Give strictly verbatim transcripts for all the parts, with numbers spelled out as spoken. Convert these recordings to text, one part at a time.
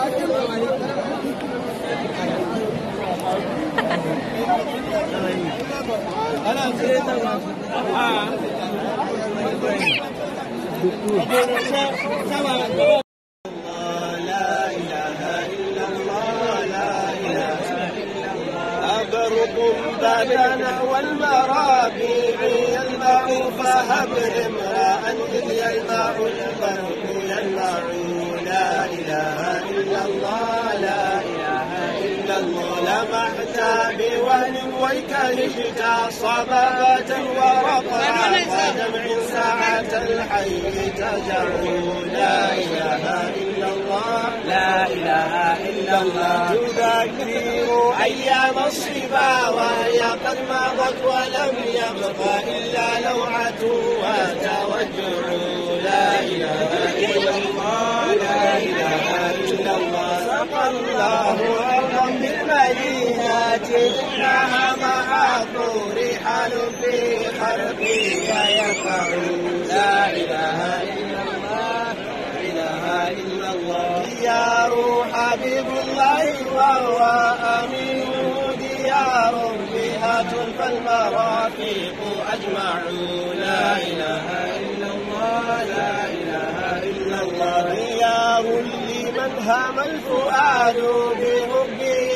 بدنا والمرابيع يلمع فهبر امرأ إذ يلمع البرق يلمع. لا إله إلا الله لا إله إلا الله لمحت بوهن ويكهجت صبابة ورقعا ودمع ساعة الحي تجعو. لا إله إلا الله لا إله إلا الله تذكر أيام الصبا وهي قد مضت ولم يبق إلا لوعة وتوجع. لا إله إلا الله لا إله إلا الله سقى الله أرضا بالمدينة إنها معاق رحال في خرقها يقع. لا إله إلا الله لا إله إلا الله ديار حبيب الله وهو أمين ديار بها تلقى المرافق أجمع. لا إله إلا الله لا إله إلا الله ديار لمن هام الفؤاد بحبه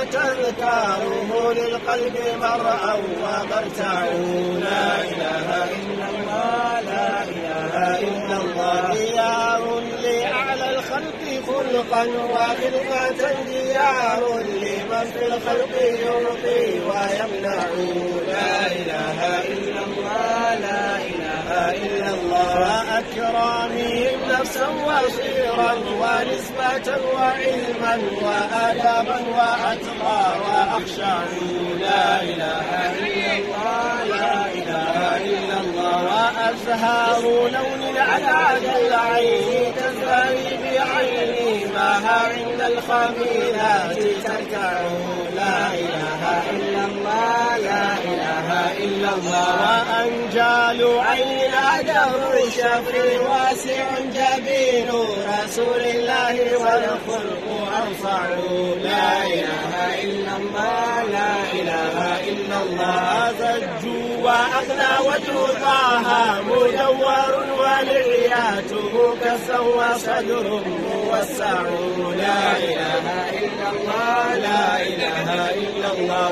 وتذكاره للقلب مرأى ومرتع. لا إله إلا الله لا إله إلا الله ديار لأعلى الخلق خلقا وخلقة ديار لمن في الخلق يعطي ويمنع. لا إله إلا الله لا إله إلا الله وأكرامهم نفسا وصيرا ونسبة وعلما وآدابا وأتقى وأخشع. لا إله إلا الله لا إله إلا الله وأزهار لون على العين تزدري بعيني معها عند الخميلات تركع. لا إله إلا الله لا إله إلا الله وأنجال عين أدر الشفر واسع جبين رسول الله والخلق أرفع. لا إله إلا الله لا إله إلا الله زجوا وأغنى وجه طه مدور ولحياته كسا وصدر موسع. لا إله إلا الله لا إله إلا الله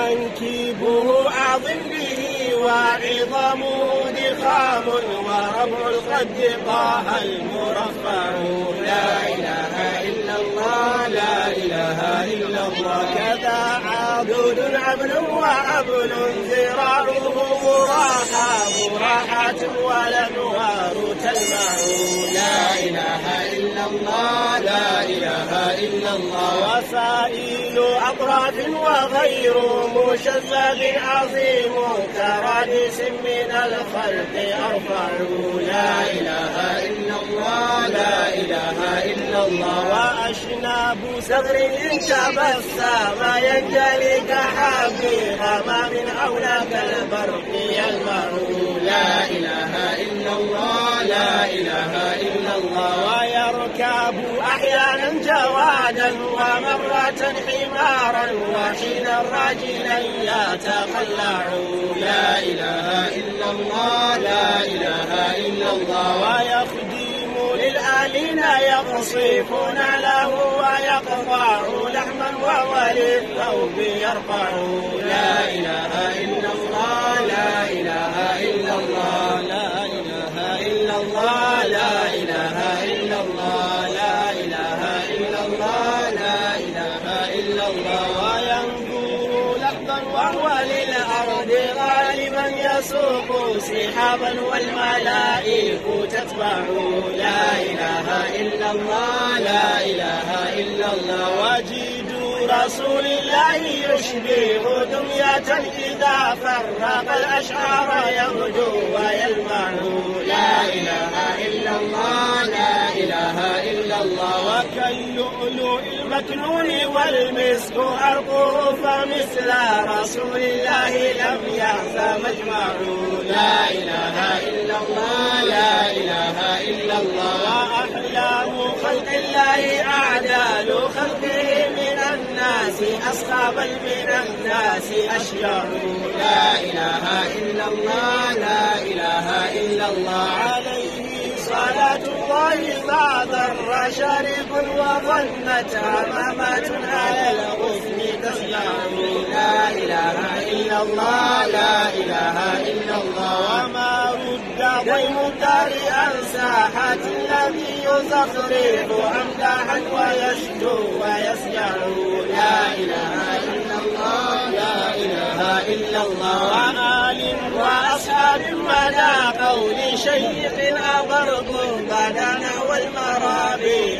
ومنكبه أعظم به وعظمه ضخام وربع القد طه المرفع. لا إله إلا الله لا إله إلا الله كذا عبد عبد وعبد ذراعه براحة براحة والأنوار تلمع. لا إله إلا الله لا إله إلا الله وسائل أطراف وغير مشذب عظيم كرادس من الخلق أرفع. لا إله إلا الله لا إله إلا الله وأشناب صدر إن تبسم ينجلي كحبل غمام حولك البرق يلمع. لا إله إلا الله لا إله إلا الله ويركب أحيانا جوادا ومرة حمارا وحينا راجلا يتخلع. لا إله إلا الله لا إله إلا الله ويخدم للآلين يقصفون له ويقطع لحما وهو للثوب يرفع. لا إله إلا الله لا إله إلا الله لا إله إلا الله لا إله إلا الله لا إله إلا الله لا إله إلا الله وينظر لحظا وهو للأرض غالبا يسوق سحابا والملائك تتبع. لا إله إلا الله لا إله إلا الله وجد رسول الله يشبه دمية إذا فرق الأشعار يرجو ويلمع. لا إله إلا الله لا إله إلا الله وكاللؤلؤ المكنون والمسك أرقه فمثل رسول الله لم يعز مجمع. لا إله إلا الله لا إله إلا الله وأحلام خلق الله أعدال أصحابا من الناس أشجع. لا إله إلا الله لا إله إلا الله عليه صلاة الله ما ضر شارب وظنت أمامات على الغصن تسمع. لا إله إلا الله لا إله إلا الله وما رد ضيم الدار عن ساحة الذي يزخرف أمداحا ويشجو ويسجع. لا إله إلا الله لا إله إلا الله وآل وأصحاب مدى قول شيخ أبرق بدنا والمرابي